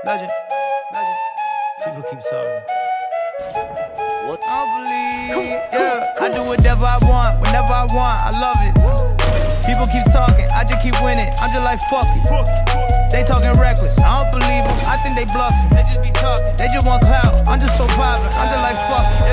Legend. People keep talking. What? I don't believe, yeah. I do whatever I want, whenever I want, I love it. People keep talking, I just keep winning. I'm just like, fuck it. They talking reckless, I don't believe them. I think they bluffing, they just be talking. They just want clout, I'm just so poppin'. I'm just like, fuck it,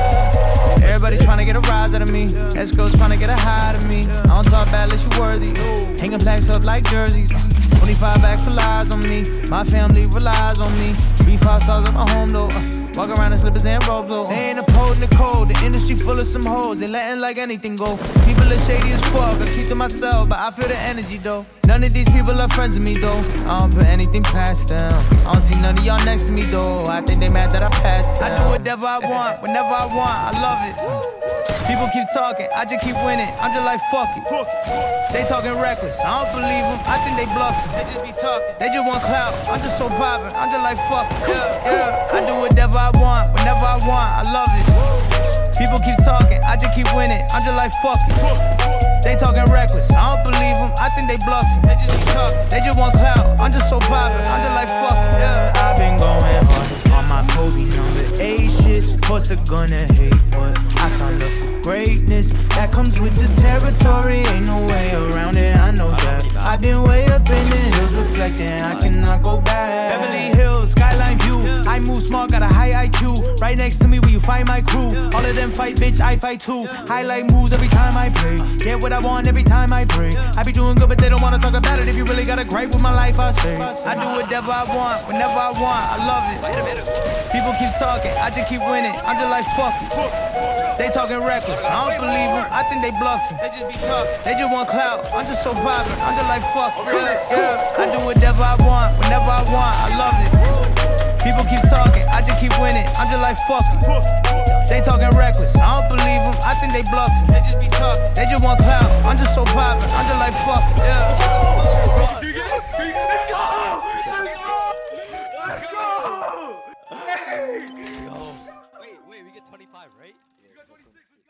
yeah. Everybody tryna get a rise out of me. Ex-girls tryna get a high out of me. I don't talk bad unless you worthy. Hanging plaques up like jerseys. 25 bags for lies on me. My family relies on me. 3-5 stars at my home though. Walk around in slippers and robes though. They ain't upholding the code. The industry full of some hoes. They letting like anything go. People are shady as fuck. I keep to myself, but I feel the energy though. None of these people are friends with me though. I don't put anything past them. I don't see none of y'all next to me though. I think they mad that I passed them. I do whatever I want, whenever I want. I love it. People keep talking, I just keep winning. I'm just like, fuck it. They talking reckless, I don't believe them. I think they bluffing. They just be talking. They just want clout. I'm just so poppin'. I'm just like, fuck it. Yeah. I do whatever I want, whenever I want. I love it. People keep talking, I just keep winning. I'm just like, fuck it. They talking reckless, I don't believe them. I think they bluffing. They just be talking. They just want clout. I'm just so poppin'. I'm just like, fuck it. Yeah. I've been going hard on my Kobe number 8 shit. What's it gonna hate? But I signed up for greatness. That comes with the territory. Ain't no way around it, I know that. I've been way up in the hills reflecting. I cannot go back. Beverly Hills, skyline view. I move smart, got a high IQ. Right next to me where you find my crew. All of them fight, bitch, I fight too. Highlight moves every time I play. Get what I want every time I pray. I be doing good, but they don't wanna talk about it. If you really got a gripe with my life, I say I do whatever I want, whenever I want. I love it. People keep talking, I just keep winning. I'm just like, fuck it. They talking reckless, I don't believe them. I think they bluffing. They just be talking. They just want clout. I'm just so poppin'. I'm just like, fuck it. Yeah. I do whatever I want, whenever I want. I love it. People keep talking, I just keep winning. I'm just like, fuck it. They talking reckless, I don't believe them. I think they bluffing. They just be talking. They just want clout. I'm just so poppin'. I'm just like, fuck it. Yeah. Let's go! Wait, we get 25, right? You got 26.